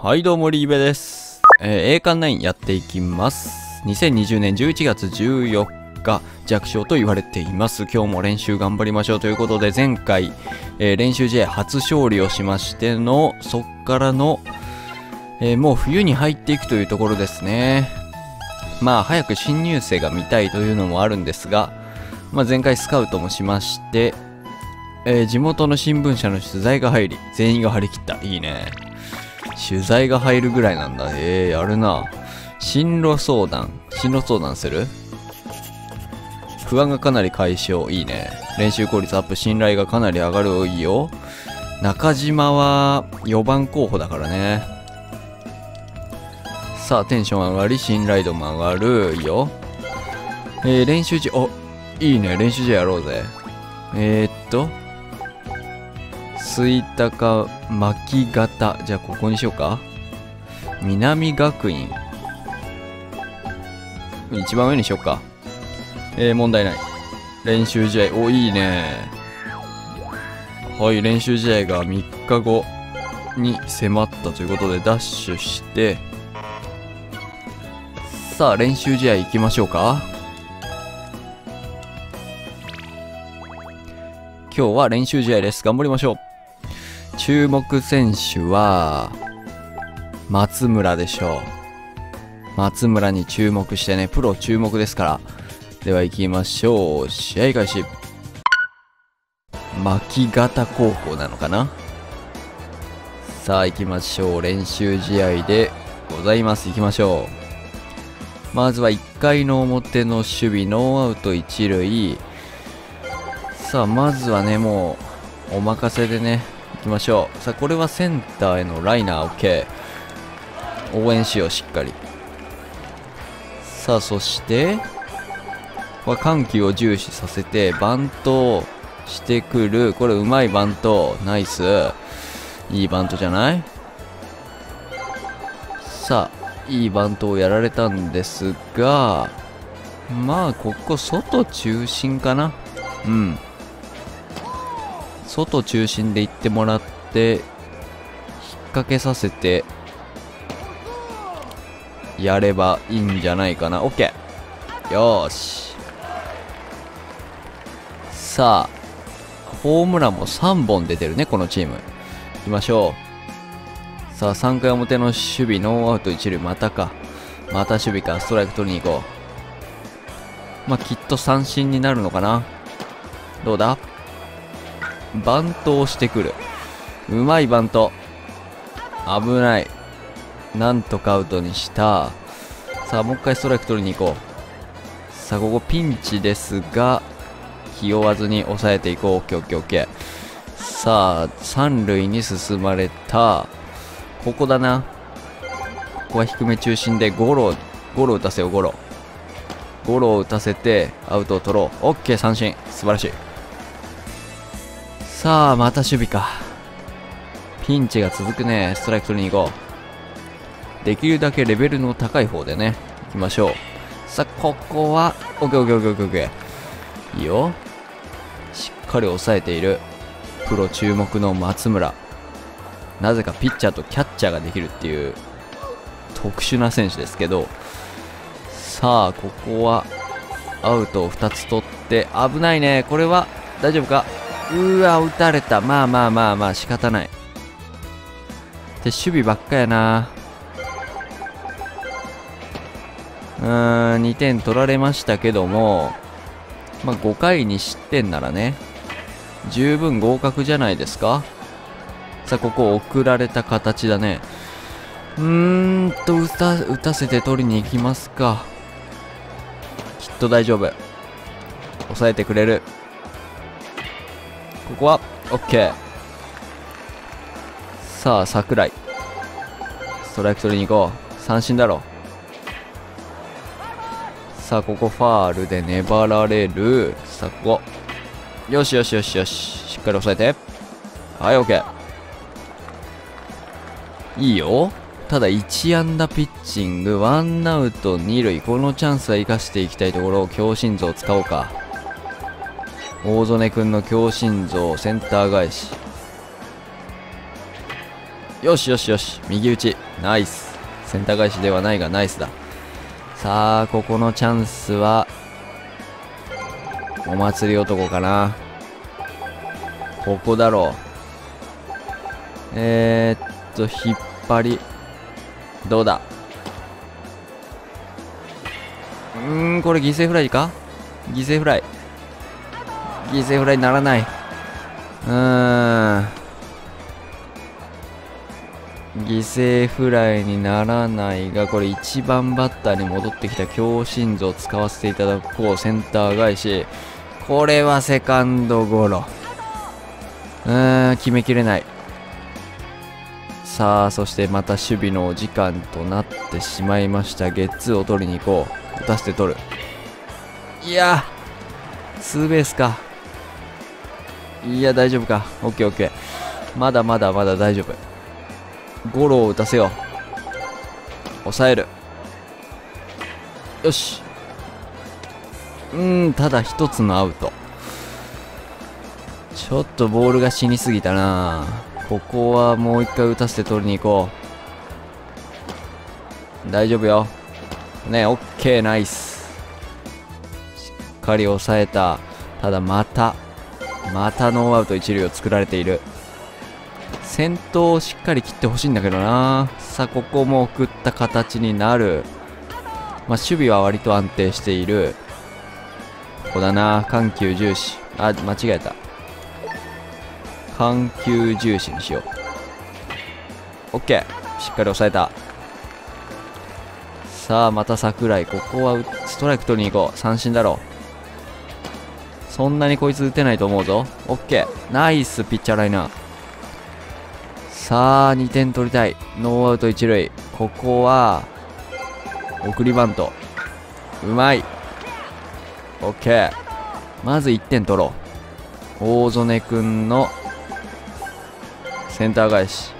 はいどうもリーベです。栄冠9やっていきます。2020年11月14日弱小と言われています。今日も練習頑張りましょうということで、前回、練習試合初勝利をしましてのそっからの、もう冬に入っていくというところですね。まあ早く新入生が見たいというのもあるんですが、前回スカウトもしまして、地元の新聞社の取材が入り、全員が張り切った。いいね。取材が入るぐらいなんだ。やるな。進路相談する？不安がかなり解消。いいね。練習効率アップ、信頼がかなり上がる。いいよ。中島は4番候補だからね。さあ、テンション上がり、信頼度も上がる。いいよ。練習試合、いいね。練習試合やろうぜ。吹田か牧方。じゃあここにしようか。南学院。一番上にしようか。問題ない。練習試合。いいね。はい、練習試合が3日後に迫ったということでダッシュして、さあ練習試合行きましょうか。今日は練習試合です。頑張りましょう。注目選手は松村でしょう。松村に注目してね。プロ注目ですから。では行きましょう。試合開始。牧方高校なのかな。さあ行きましょう。練習試合でございます。行きましょう。まずは1回の表の守備、ノーアウト1塁。さあまずはね、もうお任せでね行きましょう。さあこれはセンターへのライナー。 OK。 応援しようしっかり。さあそして緩急を重視させてバントしてくる。これうまいバント。ナイス。いいバントじゃない。さあいいバントをやられたんですが、まあここ外中心かな。外中心で行ってもらって引っ掛けさせてやればいいんじゃないかな。 OK。 よーし。さあホームランも3本出てるねこのチーム。行きましょう。さあ3回表の守備、ノーアウト1塁。また守備か。ストライク取りに行こう。きっと三振になるのかな。どうだ。バントをしてくる。うまいバント。危ない。なんとかアウトにした。さあもう一回ストライク取りに行こう。さあここピンチですが気負わずに抑えていこう。オッケーオッケーオッケー。さあ三塁に進まれた。ここだな。ここは低め中心でゴロ打たせよう。ゴロを打たせてアウトを取ろう。オッケー、三振。素晴らしい。さあまた守備か。ピンチが続くね。ストライク取りに行こう。できるだけレベルの高い方でね行きましょう。さあここはオッケーオッケーオッケーオッケー。いいよ。しっかり抑えているプロ注目の松村。なぜかピッチャーとキャッチャーができるっていう特殊な選手ですけど、さあここはアウトを2つ取って危ないね。これは大丈夫か。うわ打たれた。まあ仕方ない。で守備ばっかやな。2点取られましたけども、5回に失点ならね十分合格じゃないですか。さあここ送られた形だね。打たせて取りに行きますか。きっと大丈夫。抑えてくれる。ここは OK。 さあ桜井ストライク取りに行こう。三振だろ。さあここファールで粘られる。さあここよししっかり抑えて。はい OK。 いいよ。ただ1安打ピッチング、ワンアウト2塁。このチャンスは生かしていきたいところ。強心臓を使おうか。大曽根くんの強心臓センター返し。 よしよしよし、右打ち。ナイス。センター返しではないがナイスだ。さあ、ここのチャンスは、お祭り男かな。ここだろう。引っ張り。どうだ。これ犠牲フライか？犠牲フライ。犠牲フライにならない。犠牲フライにならないが、これ1番バッターに戻ってきた強心臓を使わせていただこう。センター返し。これはセカンドゴロ。決めきれない。さあ、そしてまた守備のお時間となってしまいました。ゲッツーを取りに行こう。打たせて取る。いやツーベースか。いや、大丈夫か。オッケーオッケー。まだまだまだ大丈夫。ゴロを打たせよう。抑える。よし。ただ一つのアウト。ちょっとボールが死にすぎたな。ここはもう一回打たせて取りに行こう。大丈夫よ。ね、オッケー、ナイス。しっかり抑えた。ただまたノーアウト一塁を作られている。先頭をしっかり切ってほしいんだけどな。さあ、ここも送った形になる。守備は割と安定している。ここだな。緩急重視。間違えた。緩急重視にしよう。オッケー。しっかり抑えた。さあ、また桜井。ここはストライク取りに行こう。三振だろう。そんなにこいつ打てないと思うぞ。オッケー。ナイスピッチャーライナー。さあ、2点取りたい。ノーアウト一塁。ここは、送りバント。うまい。オッケー。まず1点取ろう。大曽根くんの、センター返し。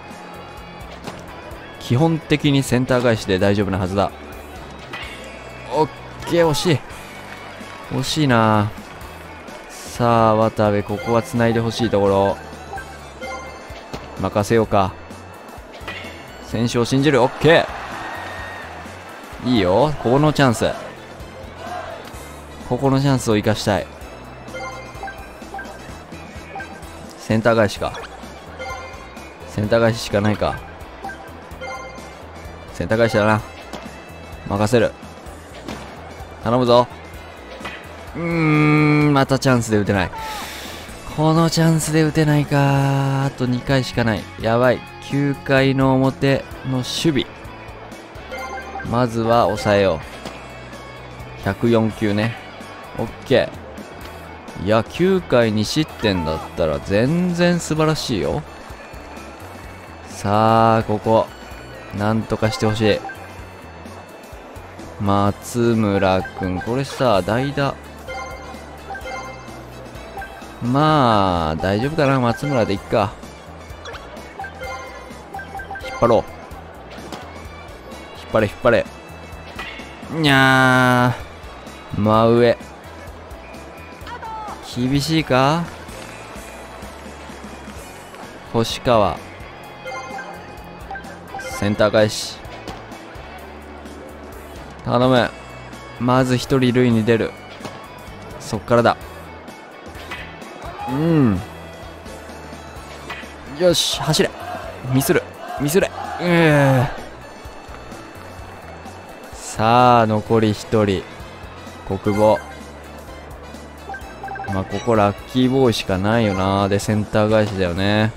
基本的にセンター返しで大丈夫なはずだ。オッケー、惜しい。惜しいな。さあ、渡部、ここは繋いでほしいところ。任せようか。選手を信じる。オッケー。いいよ。ここのチャンス。ここのチャンスを生かしたい。センター返しか。センター返ししかないか。センター返しだな。任せる。頼むぞ。またチャンスで打てない。このチャンスで打てないか。あと2回しかない。やばい。9回の表の守備。まずは抑えよう。104球ね。オッケー。いや、9回2失点だったら全然素晴らしいよ。さあ、ここ。なんとかしてほしい。松村くん。これさ、代打。まあ、大丈夫かな。松村でいっか。引っ張ろう。引っ張れ、引っ張れ。にゃー。真上。厳しいか？星川。センター返し。頼む。まず一人塁に出る。そっからだ。よし、走れ。ミスる。ミスれ。さあ、残り一人。国母。まあ、ここラッキーボーイしかないよな。で、センター返しだよね。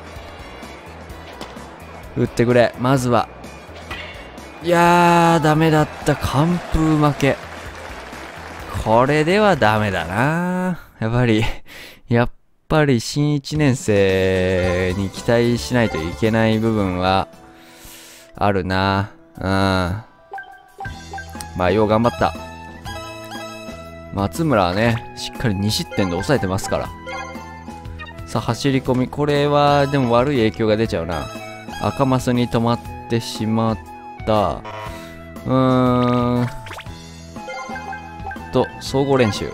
打ってくれ。まずは。いやー、ダメだった。完封負け。これではダメだな。やっぱり新1年生に期待しないといけない部分はあるな。まあ、よう頑張った。松村はね、しっかり2失点で抑えてますから。さあ、走り込み。これは、でも悪い影響が出ちゃうな。赤マスに止まってしまった。総合練習。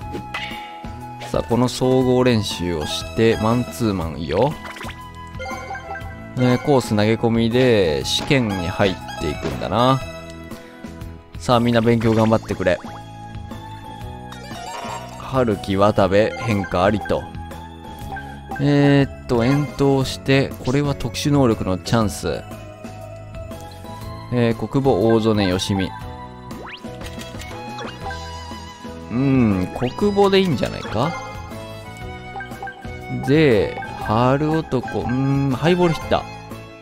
さあ、この総合練習をして、マンツーマンいいよ。 コース投げ込みで試験に入っていくんだな。さあみんな勉強頑張ってくれ。春樹渡部変化ありと。遠投して、これは特殊能力のチャンス。国母大曽根よしみ。国母でいいんじゃないか。で、春男、ハイボールヒッター。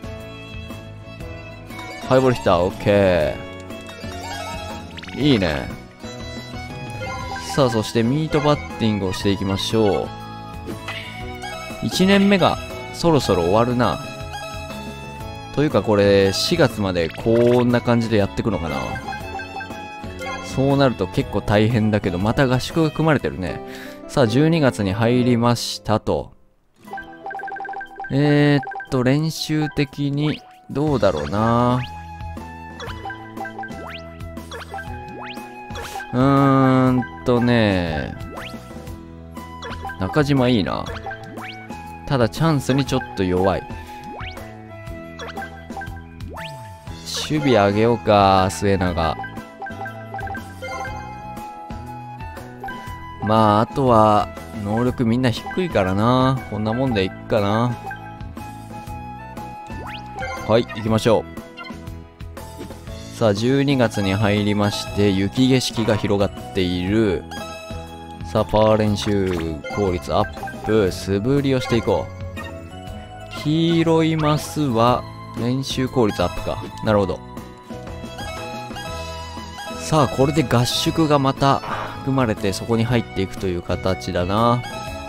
ハイボールヒッター、オッケー。いいね。さあ、そしてミートバッティングをしていきましょう。1年目がそろそろ終わるな。というかこれ4月までこんな感じでやっていくのかな。そうなると結構大変だけど、また合宿が組まれてるね。さあ12月に入りましたと。練習的にどうだろうな。中島いいな。ただチャンスにちょっと弱い。守備上げようか、末永。まああとは能力みんな低いからな。こんなもんでいっかな。はい、行きましょう。さあ12月に入りまして、雪景色が広がっている。さあパワー練習効率アップ、素振りをしていこう。黄色いマスは練習効率アップか。なるほど。さあこれで合宿がまた組まれて、そこに入っていくという形だな。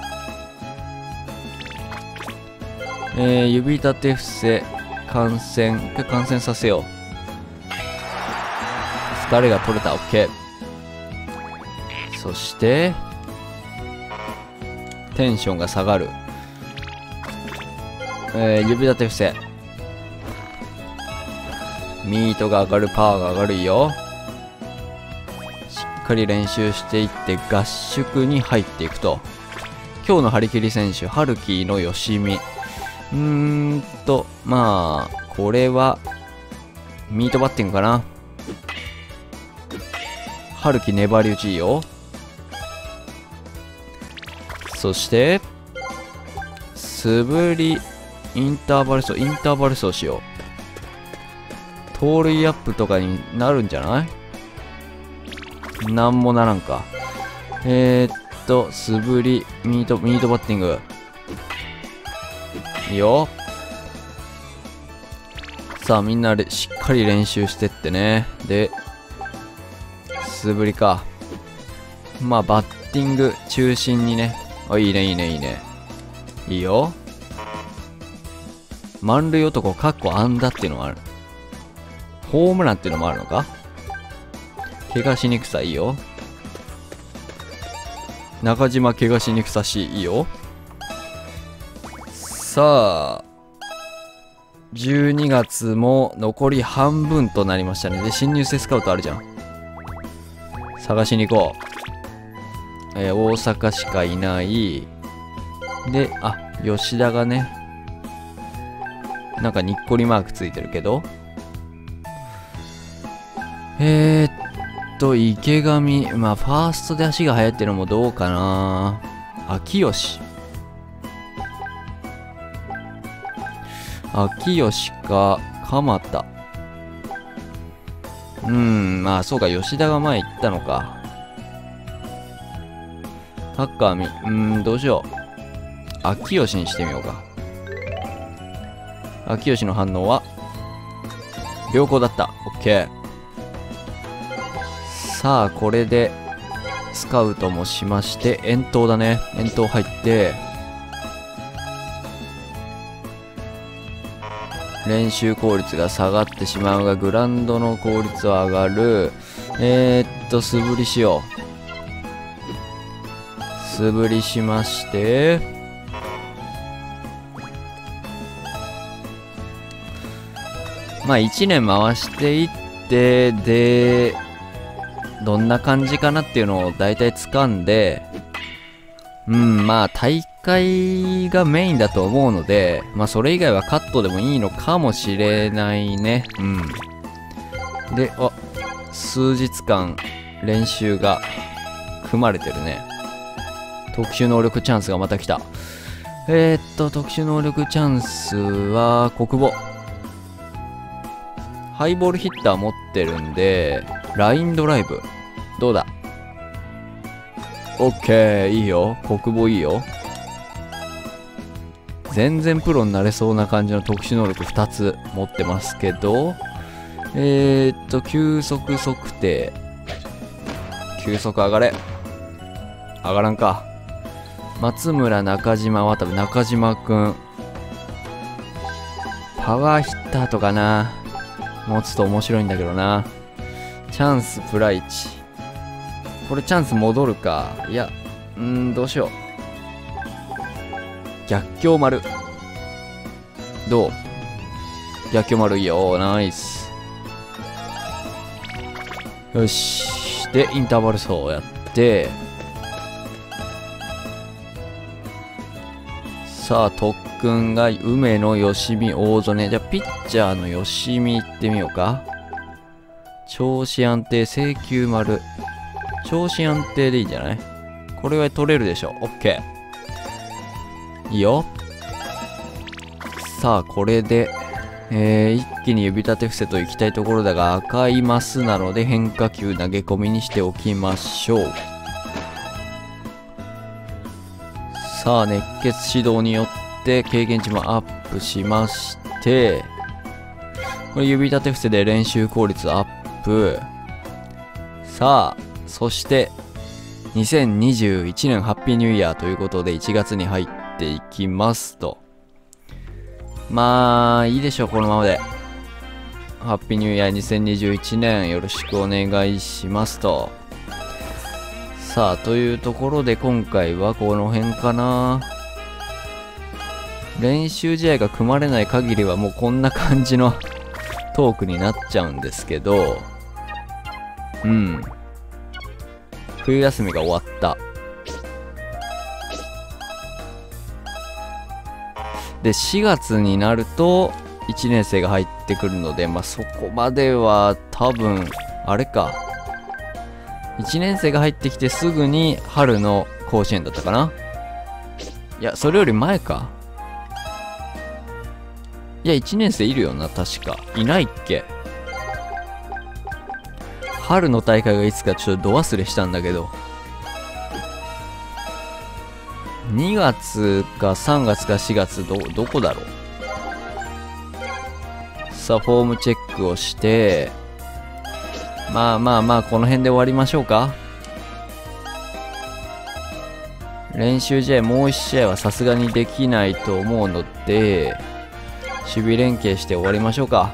指立て伏せ感染させよう。疲れが取れた。 OK。 そしてテンションが下がる。指立て伏せ。ミートが上がる、パワーが上がるよ。しっかり練習していって合宿に入っていくと。今日の張り切り選手、春樹のよしみ。まあこれはミートバッティングかな。春樹粘り打ちいいよ。そして素振りインターバル走をしよう。盗塁アップとかになるんじゃない？なんもならんか。素振りミートバッティングいいよ。さあみんなでしっかり練習してってね。で素振りか。まあバッティング中心にね。あ、いいねいいねいいね。いいよ。満塁男かっこ安打っていうのもある。ホームランっていうのもあるのか。怪我しにくさいいよ。中島怪我しにくさしいいよ。さあ12月も残り半分となりましたね。で新入生スカウトあるじゃん。探しに行こう。大阪しかいない。で、あ、吉田がね、なんかにっこりマークついてるけど。池上、まあ、ファーストで足が速いってのもどうかな。秋吉。秋吉か、鎌田。まあ、そうか、吉田が前行ったのか。高見、どうしよう。秋吉にしてみようか。秋吉の反応は良好だった。オッケー。さあこれでスカウトもしまして、遠投だね。遠投入って練習効率が下がってしまうが、グラウンドの効率は上がる。素振りしよう。素振りしまして、まあ1年回していって、でどんな感じかなっていうのを大体掴んで、まあ大会いがメインだと思うので、まあそれ以外はカットでもいいのかもしれないね。うん。で、数日間練習が組まれてるね。特殊能力チャンスがまた来た。特殊能力チャンスは国母。ハイボールヒッター持ってるんで、ラインドライブ。どうだ？オッケー、いいよ。国母いいよ。全然プロになれそうな感じの特殊能力2つ持ってますけど、急速測定。急速上がれ。上がらんか。松村、中島、渡部、中島くん。パワーヒッターとかな。持つと面白いんだけどな。チャンスプラ1。これチャンス戻るか。いや、どうしよう。逆境丸。どう？逆境丸いいよ。ナイス。よし。で、インターバル走やって、さあ、特訓が梅野、吉見、大曽根。じゃあ、ピッチャーの吉見行ってみようか。調子安定、制球丸。調子安定でいいんじゃない？これは取れるでしょ。オッケー。いいよ。さあ、これで、一気に指立て伏せと行きたいところだが、赤いマスなので変化球投げ込みにしておきましょう。さあ、熱血指導によって経験値もアップしまして、これ指立て伏せで練習効率アップ。さあ、そして、2021年ハッピーニューイヤーということで1月に入っていきますと。まあ、いいでしょう、このままで。ハッピーニューイヤー2021年よろしくお願いしますと。さあ、というところで今回はこの辺かな。練習試合が組まれない限りはもうこんな感じのトークになっちゃうんですけど、冬休みが終わった。で、4月になると1年生が入ってくるので、まあそこまでは多分、あれか。1年生が入ってきてすぐに春の甲子園だったかな。いや、それより前か。いや、1年生いるよな、確か。いないっけ？春の大会がいつかちょっとど忘れしたんだけど。2月か3月か4月、どこだろう。さあ、フォームチェックをして、まあ、この辺で終わりましょうか。練習試合もう1試合はさすがにできないと思うので、守備連携して終わりましょうか。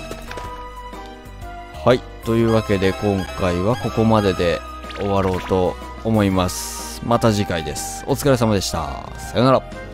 はい。というわけで今回はここまでで終わろうと思います。また次回です。お疲れ様でした。さよなら。